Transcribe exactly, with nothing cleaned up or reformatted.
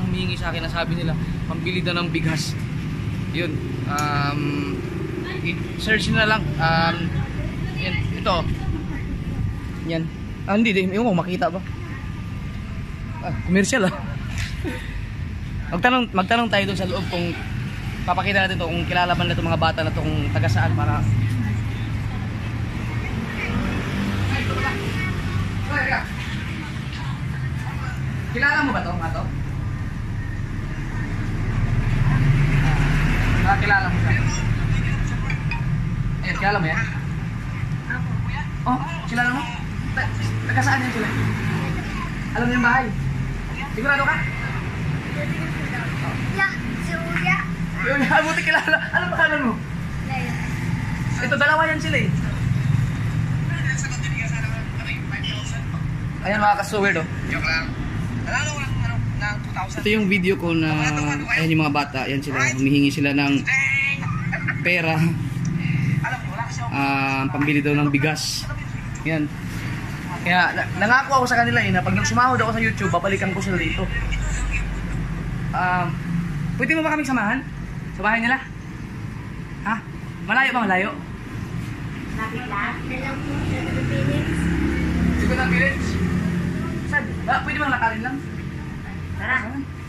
humihingi sa akin na sabi nila, pambili daw ng bigas. Yun. Um, search na lang. Um, yan, ito. Yan. Ah, hindi, di. Yung makita ba? Ah, commercial ah. Magtanong, magtanong tayo doon sa loob kung papakita natin to kung kilala ba na itong mga bata na to kung taga saan para. Kilala mo ba to, mga to? Ah, kilala mo siya? Ayun, kilala mo yan? Oh, kilala mo? Taga saan yan sila? Alam mo yung bahay? Sigurado ka? Yeah, Julia. Yun, buti kilala. Ano pangalan mo? Ito, dalawa yan sila eh. Ayan mga kasuwer do. Joke lang. Alalo ko ng, ano, ng two thousand. Ito yung video ko na, ayan yung mga bata. Ayan sila, humihingi sila ng pera. Uh, pambili daw ng bigas. Yan. Kaya na, nangako ako sa kanila eh na pag sumahod ako sa YouTube, babalikan ko sila dito. Um, pwede mo ba kaming samahan? Sa bahay nila? Ha? Malayo ba malayo? Lapit lang. Dalang po sa Philippines. Sige na village. Saan? Ah, pwede bang lakarin lang? Tara.